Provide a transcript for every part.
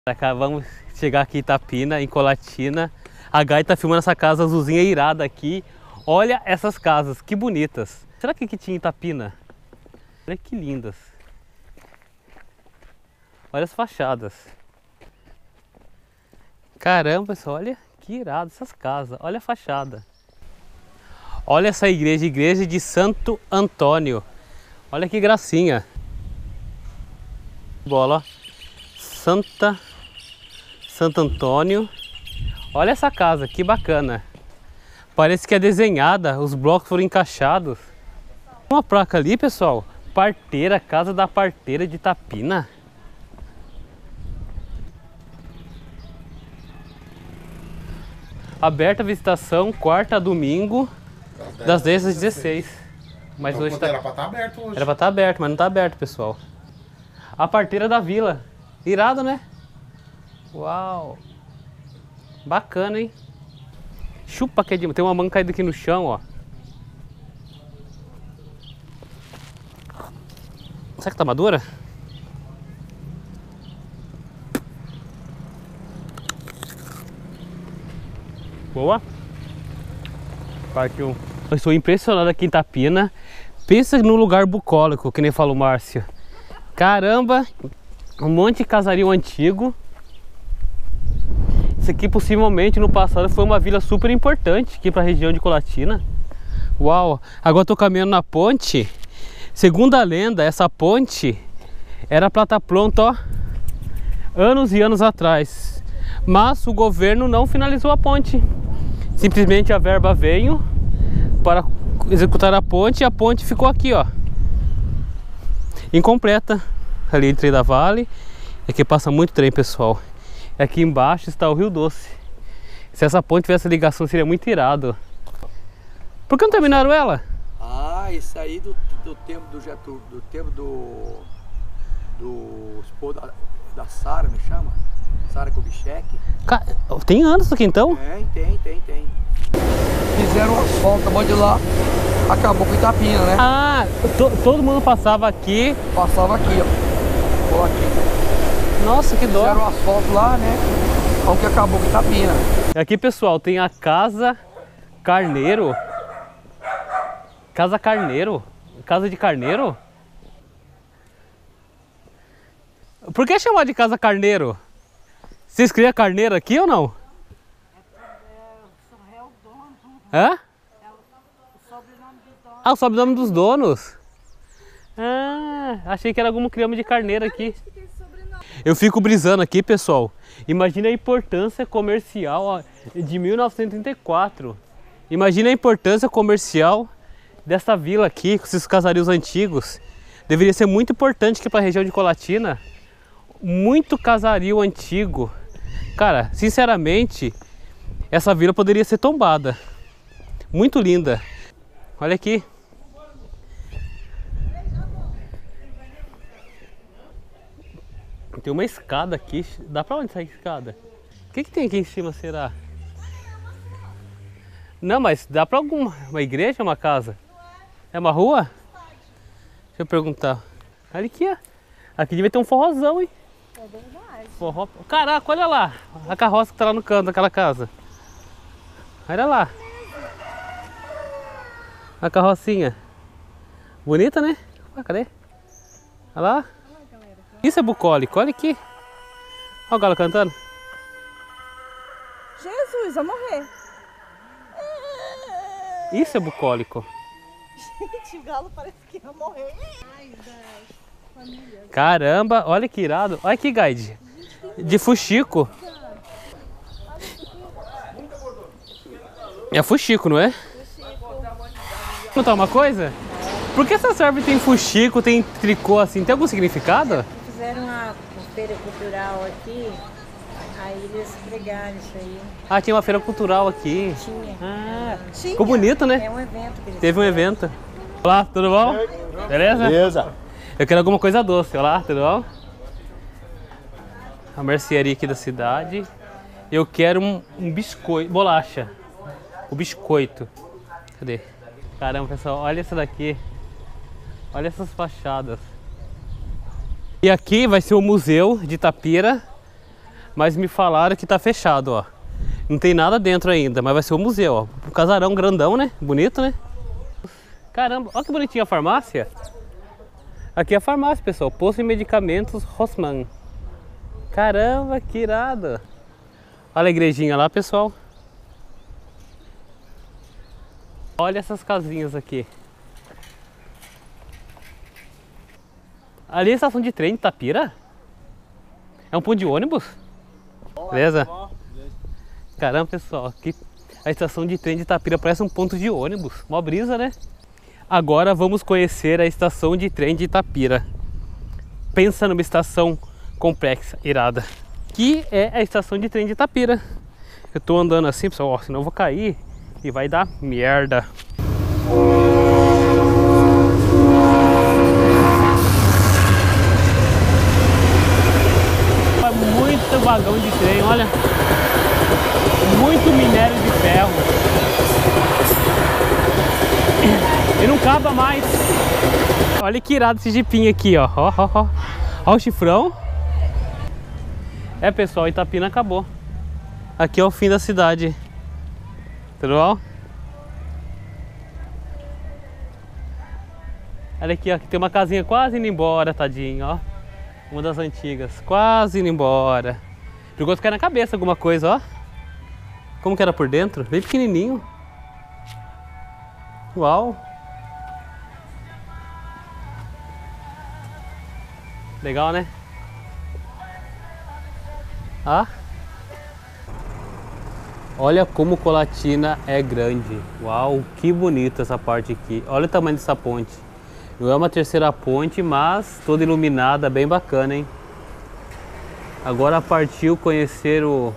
Vamos chegar aqui em Itapina, em Colatina. A Gai tá filmando essa casa azulzinha irada aqui. Olha essas casas, que bonitas. Será que aqui tinha Itapina? Olha que lindas. Olha as fachadas. Caramba, pessoal, olha que irado essas casas. Olha a fachada. Olha essa igreja, igreja de Santo Antônio. Olha que gracinha. Bola, Santo Antônio. Olha essa casa, que bacana. Parece que é desenhada, os blocos foram encaixados. Uma placa ali, pessoal. Parteira, casa da parteira de Itapina. Aberta a visitação, quarta a domingo, das 10 às 16. Mas então, hoje tá... Era pra estar aberto hoje. Era pra estar aberto, mas não tá aberto, pessoal. A parteira da vila. Irado, né? Uau! Bacana, hein? Chupa que é de... Tem uma manga caída aqui no chão, ó. Será que tá madura? Boa. Partiu. Eu estou impressionado aqui em Itapina. Pensa no lugar bucólico, que nem falou o Márcio. Caramba, um monte de casario antigo. Isso aqui possivelmente no passado foi uma vila super importante aqui para a região de Colatina. Uau, agora estou caminhando na ponte. Segundo a lenda, essa ponte era para estar pronta, ó, anos e anos atrás. Mas o governo não finalizou a ponte. Simplesmente a verba veio para executar a ponte e a ponte ficou aqui, ó, incompleta. Ali em Trem da Vale. Aqui passa muito trem, pessoal. Aqui embaixo está o Rio Doce. Se essa ponte tivesse ligação seria muito irado. Por que não terminaram ela? Ah, isso aí do tempo do Getúlio, do tempo do esposo da Sara, me chama? Sara Kubitschek. Tem anos isso aqui então? Tem. Fizeram uma asfalto, a de lá, acabou com Itapina, né? Ah, todo mundo passava aqui. Passava aqui, ó. Aqui. Nossa, que dó. Fizeram o asfalto lá, né? Aonde acabou com Itapina. Aqui, pessoal, tem a Casa Carneiro. Casa Carneiro? Casa de Carneiro? Por que chamar de Casa Carneiro? Vocês criam carneiro aqui ou não? É o dono. Hã? É o sobrenome dos donos. Ah, o sobrenome dos donos. Ah, achei que era algum criame de carneiro aqui. Eu fico brisando aqui, pessoal. Imagina a importância comercial, ó, de 1934. Imagina a importância comercial dessa vila aqui, com esses casarios antigos. Deveria ser muito importante aqui para a região de Colatina. Muito casario antigo. Cara, sinceramente, essa vila poderia ser tombada. Muito linda. Olha aqui. Tem uma escada aqui. Dá pra onde essa escada? O que tem aqui em cima, será? Não, mas dá pra alguma... Uma igreja, uma casa? É uma rua? Deixa eu perguntar. Olha aqui, ó. Aqui devia ter um forrozão, hein? É verdade. Forró... Caraca, olha lá. A carroça que tá lá no canto daquela casa. Olha lá. A carrocinha. Bonita, né? Ah, cadê? Olha lá. Isso é bucólico, olha aqui. Olha o galo cantando. Jesus, vai morrer. Isso é bucólico. Gente, o galo parece que vai morrer. Ai, família. Caramba, olha que irado. Olha aqui, guide. De fuxico. É fuxico, não é? Vou contar uma coisa? Por que essa árvore tem fuxico, tem tricô assim? Tem algum significado? Fizeram uma feira cultural aqui, aí eles pregaram isso aí. Ah, tinha uma feira cultural aqui. Tinha. Ah, ficou bonito, né? É um evento que eles Teve um evento. Olá, tudo bom? Beleza? Beleza. Eu quero alguma coisa doce. Olá, tudo bom? A mercearia aqui da cidade. Eu quero um biscoito, bolacha. O biscoito. Cadê? Caramba, pessoal, olha essa daqui. Olha essas fachadas. E aqui vai ser o museu de Itapira. mas me falaram que tá fechado, ó. Não tem nada dentro ainda, mas vai ser o museu, ó. Um casarão grandão, né? Bonito, né? Caramba, olha que bonitinha a farmácia. Aqui é a farmácia, pessoal. Posto de medicamentos Rossmann. Caramba, que irado. Olha a igrejinha lá, pessoal. Olha essas casinhas aqui. Ali é a estação de trem de Itapira? É um ponto de ônibus? Beleza? Caramba, pessoal, aqui a estação de trem de Itapira parece um ponto de ônibus. Mó brisa, né? Agora vamos conhecer a estação de trem de Itapira. Pensa numa estação complexa, irada. Aqui é a estação de trem de Itapira. Eu tô andando assim, pessoal, ó, senão eu vou cair e vai dar merda. Muito vagão de trem, olha. Muito minério de ferro. E não acaba mais. Olha que irado esse jipinho aqui, ó. Ó o chifrão. É, pessoal, Itapina acabou. Aqui é o fim da cidade. Tudo bom? Olha aqui, ó. Aqui tem uma casinha quase indo embora, tadinho, ó. Uma das antigas, quase indo embora. Perigoso cair na cabeça alguma coisa, ó. Como que era por dentro? Bem pequenininho. Uau. Legal, né? Ah. Olha como Colatina é grande. Uau, que bonita essa parte aqui. Olha o tamanho dessa ponte. Não é uma terceira ponte, mas toda iluminada, bem bacana, hein? Agora partiu conhecer o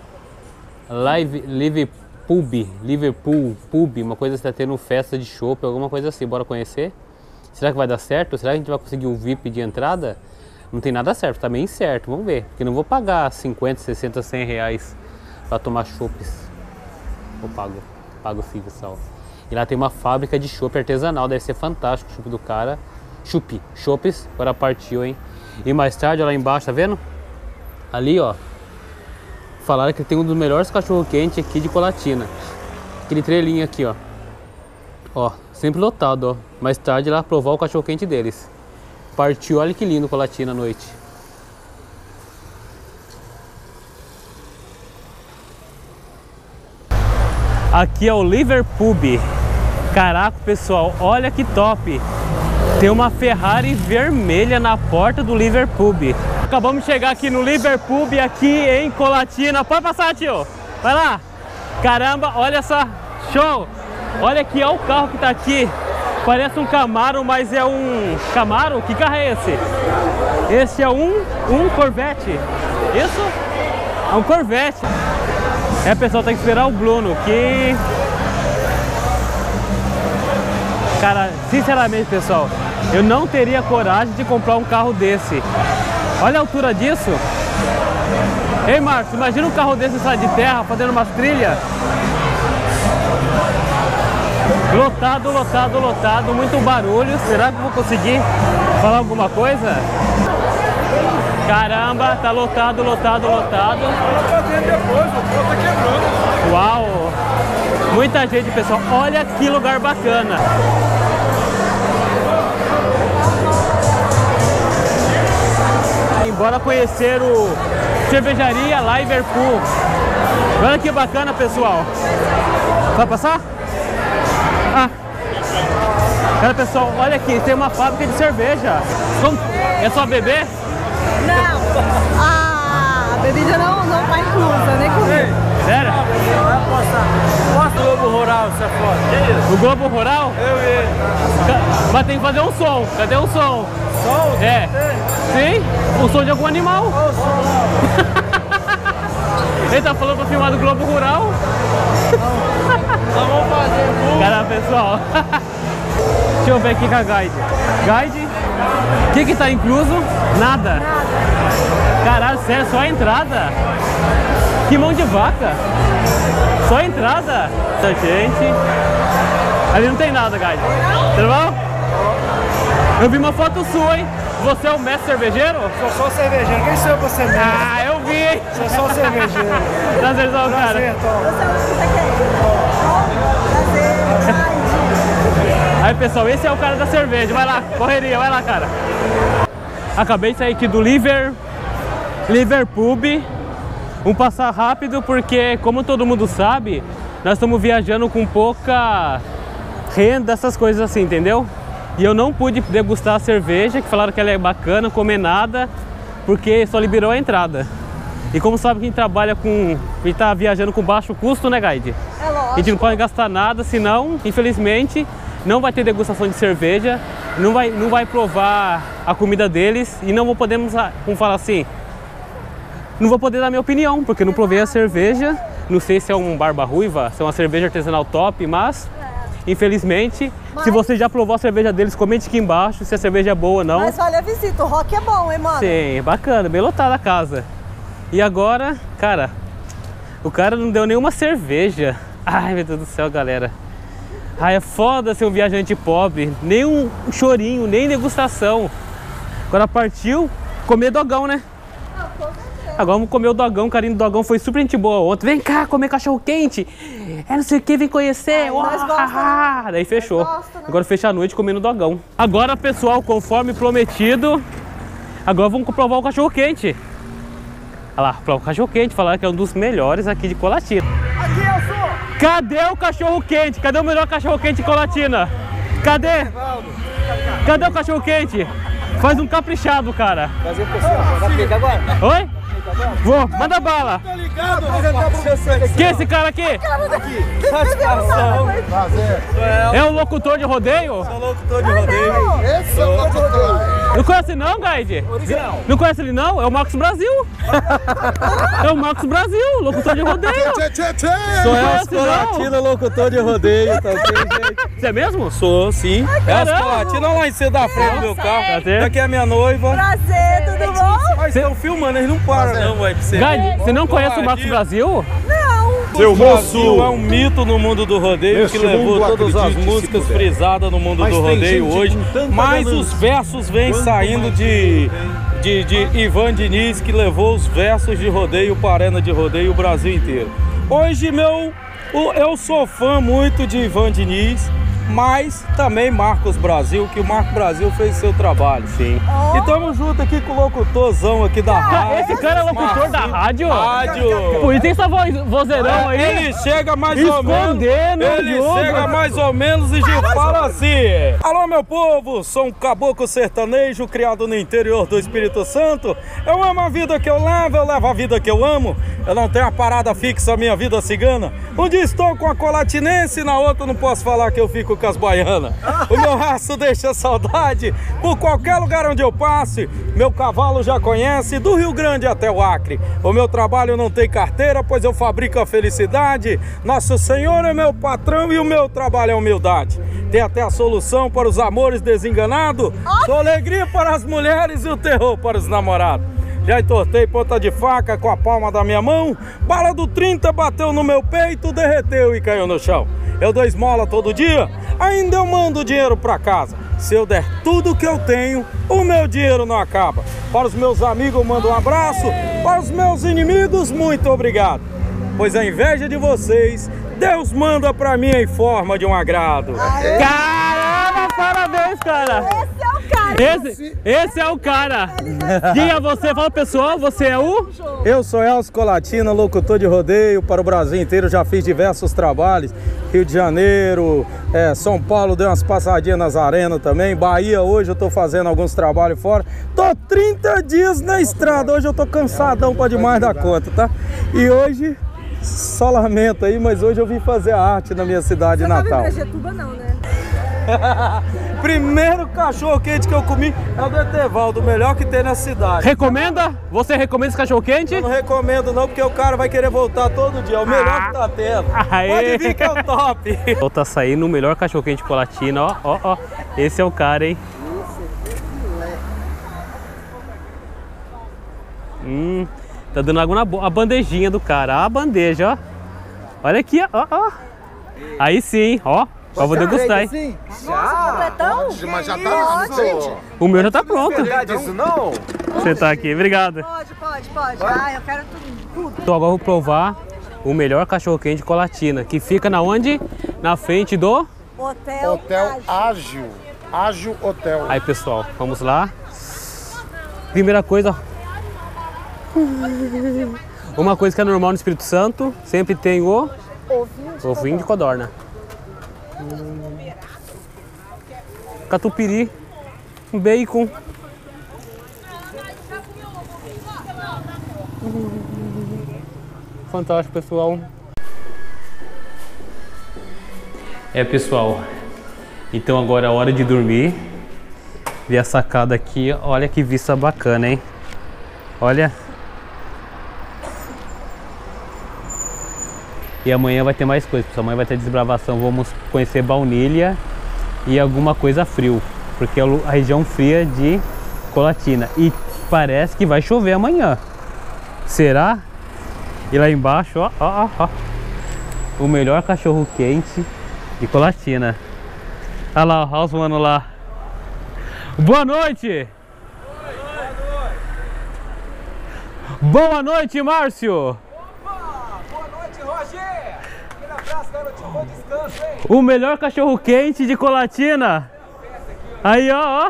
Liverpool Pub, uma coisa que está tendo festa de chopp, alguma coisa assim. Bora conhecer? Será que vai dar certo? Será que a gente vai conseguir um VIP de entrada? Não tem nada certo, tá meio incerto, vamos ver. Porque não vou pagar 50, 60, 100 reais para tomar chopps. Eu pago sim, pessoal. E lá tem uma fábrica de chopp artesanal, deve ser fantástico o chopp do cara. Chopps, agora partiu, hein? E mais tarde, ó, lá embaixo, tá vendo? Ali, ó, falaram que tem um dos melhores cachorro-quente aqui de Colatina. Aquele trelinho aqui, ó. Ó, sempre lotado, ó. Mais tarde lá provar o cachorro-quente deles. Partiu, olha que lindo Colatina à noite. Aqui é o Liverpool. Caraca, pessoal, olha que top. Tem uma Ferrari vermelha na porta do Liverpool. Acabamos de chegar aqui no Liverpool, aqui em Colatina. Pode passar, tio. Vai lá. Caramba, olha só. Show. Olha aqui, olha o carro que tá aqui. Parece um Camaro, mas é um... Camaro? Que carro é esse? Esse é um Corvette. Isso? É um Corvette. É, pessoal, tem que esperar o Bruno, que... Cara, sinceramente, pessoal, eu não teria coragem de comprar um carro desse. Olha a altura disso. Ei, Marcos, imagina um carro desse sair de terra, fazendo umas trilhas. Lotado, lotado, lotado, muito barulho. Será que eu vou conseguir falar alguma coisa? Caramba, tá lotado, lotado, lotado. Uau! Muita gente, pessoal. Olha que lugar bacana. Bora conhecer o cervejaria Liverpool. Olha que bacana, pessoal. Vai passar? Ah. Cara, pessoal, olha aqui, tem uma fábrica de cerveja. É só beber? Não, a bebida não tá inclusa, nem comigo. Sério? Mostra o Globo Rural, essa foto. Que isso? O Globo Rural? Eu e ele. Mas tem que fazer um som. Cadê o som? Som? É. Sim? O som de algum animal. Olha o som. Ele tá falando pra filmar do Globo Rural. Nós vamos fazer. Caramba, pessoal. Deixa eu ver aqui com a Guide. Guide? O que tá incluso? Nada. Caralho, sério, só a entrada? Que mão de vaca. Só a entrada. Tá, gente. Ali não tem nada, Guide. Tudo bom? Eu vi uma foto sua, hein? Você é o mestre cervejeiro? Sou só cervejeiro. Quem sou você mesmo? Ah, eu vi. hein? Você é só cervejeiro. Prazerzão, cara. Prazer, Tom. Aí, pessoal, esse é o cara da cerveja. Vai lá, correria, vai lá, cara. Acabei de sair aqui do Liverpool. Vamos passar rápido porque, como todo mundo sabe, nós estamos viajando com pouca renda, essas coisas assim, entendeu? E eu não pude degustar a cerveja, que falaram que ela é bacana, comer nada, porque só liberou a entrada. E como sabe quem trabalha com... e tá viajando com baixo custo, né, Guide? É lógico. A gente não pode gastar nada, senão, infelizmente, não vai ter degustação de cerveja, não vai provar a comida deles e não vou podemos, vamos falar assim, não vou poder dar minha opinião, porque não provei a cerveja, não sei se é um Barba Ruiva, se é uma cerveja artesanal top, mas infelizmente, se você já provou a cerveja deles, comente aqui embaixo se a cerveja é boa ou não. Mas olha a visita, o rock é bom, hein, mano? Sim, bacana, bem lotada a casa. E agora, cara, o cara não deu nenhuma cerveja. Ai, meu Deus do céu, galera. Ai, é foda ser um viajante pobre, nem um chorinho, nem degustação. Agora partiu comer dogão, né? Agora vamos comer o dogão, o carinho do dogão foi super gente boa ontem. Vem cá comer cachorro quente. É não sei o que, vem conhecer. Nós gostamos, né? Daí fechou. Gosta, né? Agora fecha a noite comendo dogão. Agora, pessoal, conforme prometido, agora vamos provar o cachorro quente. Olha lá, provar o cachorro quente, falaram que é um dos melhores aqui de Colatina. Aqui eu sou. Cadê o cachorro quente? Cadê o melhor cachorro quente de Colatina? Cadê? Cadê o cachorro quente? Faz um caprichado, cara. Prazer, pessoal. Vai pegar agora? Oi? Vou, manda bala. Tô ligado, vou apresentar pra você aqui. Quem é esse cara aqui? Satisfação. Prazer. É o locutor de rodeio? Sou locutor de rodeio. Esse é o locutor. Não conhece não, Guide? Original. Não conhece ele não? É o Marcos Brasil. É o Marcos Brasil, locutor de rodeio. Sou Elcio Colatina, locutor de rodeio, tá ok, gente? Você é mesmo? Sou, sim. Caramba. Colatina, olha lá em cima da frente do meu carro. Prazer. Daqui é a minha noiva. Prazer, tudo bom? Mas estão filmando, eles não param não, vai pra você. Guide, você não conhece o Marcos Brasil? Seu Brasil é um mito no mundo do rodeio que levou todas as músicas frisadas no mundo do rodeio hoje. Mas os versos vêm saindo de Ivan Diniz, que levou os versos de rodeio para a arena de rodeio o Brasil inteiro. Hoje eu sou fã muito de Ivan Diniz, mas também Marcos Brasil, que o Marcos Brasil fez seu trabalho. Sim. E estamos junto aqui com o locutorzão aqui da rádio. Esse cara é locutor da rádio? Rádio. Por isso tem essa vozeirão aí. Ele chega mais ou menos. Ele jogo. chega mais ou menos e já fala assim: alô, meu povo, sou um caboclo sertanejo criado no interior do Espírito Santo. Eu amo a vida que eu levo a vida que eu amo. Eu não tenho a parada fixa, a minha vida cigana. Um dia estou com a colatinense, na outra não posso falar que eu fico com as baianas. O meu raço deixa saudade por qualquer lugar onde eu passe. Meu cavalo já conhece, do Rio Grande até o Acre. O meu trabalho não tem carteira, pois eu fabrico a felicidade. Nosso Senhor é meu patrão e o meu trabalho é humildade. Tem até a solução para os amores desenganados. Sou alegria para as mulheres e o terror para os namorados. Já entortei ponta de faca com a palma da minha mão. Bala do 30 bateu no meu peito, derreteu e caiu no chão. Eu dou esmola todo dia, ainda eu mando dinheiro pra casa. Se eu der tudo que eu tenho, o meu dinheiro não acaba. Para os meus amigos eu mando um abraço, para os meus inimigos, muito obrigado. Pois a inveja de vocês, Deus manda pra mim em forma de um agrado. Caramba, parabéns, cara. Esse é o cara. Diga você, fala pessoal, você é o? Eu sou Elcio Colatina, locutor de rodeio para o Brasil inteiro, já fiz diversos trabalhos, Rio de Janeiro, São Paulo, dei umas passadinhas nas arenas também, Bahia hoje eu tô fazendo alguns trabalhos fora, tô 30 dias na estrada, hoje eu tô cansadão pra demais da conta, tá? E hoje, só lamento aí, mas hoje eu vim fazer arte na minha cidade natal. Não vai pra não, né? Primeiro cachorro quente que eu comi é o do Etevaldo, o melhor que tem na cidade. Recomenda? Você recomenda esse cachorro quente? Eu não recomendo não, porque o cara vai querer voltar todo dia, é o melhor que tá tendo. Aê. Pode vir que é o top. Tá saindo o melhor cachorro quente de Colatina, ó, ó, ó. Esse é o cara, hein? Tá dando água na boca. A bandejinha do cara, a bandeja, ó. Olha aqui, ó, ó. Aí sim, ó. Eu vou degustar, hein? Nossa, completão? Mas já tá, gente. O meu já tá pronto. Não é verdade isso, não? sentar aqui. Obrigado. Pode. Ah, eu quero tudo. Então agora eu vou provar o melhor cachorro-quente de Colatina, que fica na onde? Na frente do... Hotel Ágil. Ágil Hotel. Aí, pessoal, vamos lá. Primeira coisa... Uma coisa que é normal no Espírito Santo, sempre tem o... Ovinho de codorna. Catupiry, bacon. Fantástico, pessoal. Pessoal, então agora é a hora de dormir. Vi a sacada aqui, olha que vista bacana, hein? Olha. E amanhã vai ter mais coisas, amanhã vai ter desbravação, vamos conhecer baunilha e alguma coisa frio, porque é a região fria de Colatina. E parece que vai chover amanhã. Será? E lá embaixo, ó. O melhor cachorro quente de Colatina. Olha lá, olha os manos lá. Boa noite! Boa noite, Márcio! O melhor cachorro quente de Colatina. Aí, ó.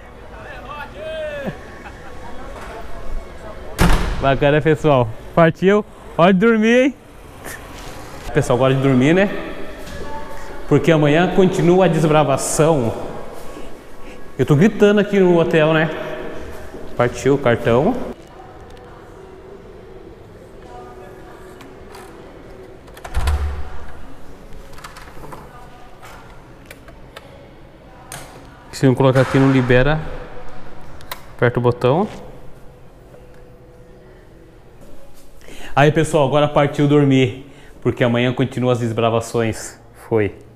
Bacana, pessoal. Partiu. Hora de dormir, hein? Pessoal, hora de dormir, né? Porque amanhã continua a desbravação. Eu tô gritando aqui no hotel, né? Partiu o cartão. Se eu colocar aqui não libera, aperta o botão. Aí, pessoal, agora partiu dormir, porque amanhã continua as desbravações. Foi.